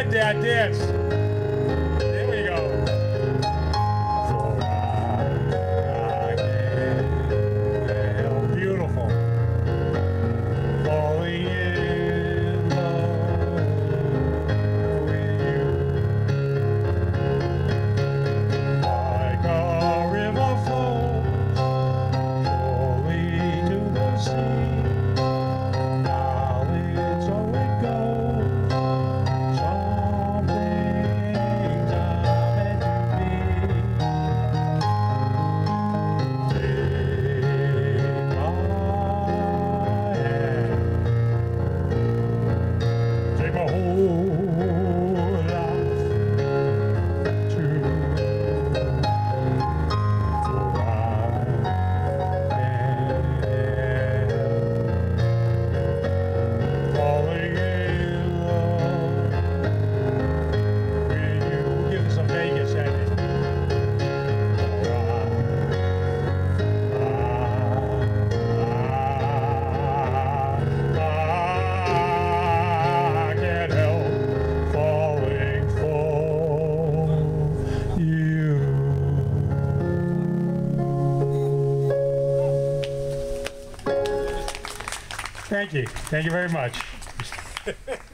on, Dad, dance. There we go. Beautiful. Falling in love with you. Like a river flows surely to the sea. Now it's so it goes. Some things are meant to be. Take my hand. Take my whole life too. For I am falling in love with you. Give us a Vegas ending. For I can't help falling for you. Thank you. Thank you very much.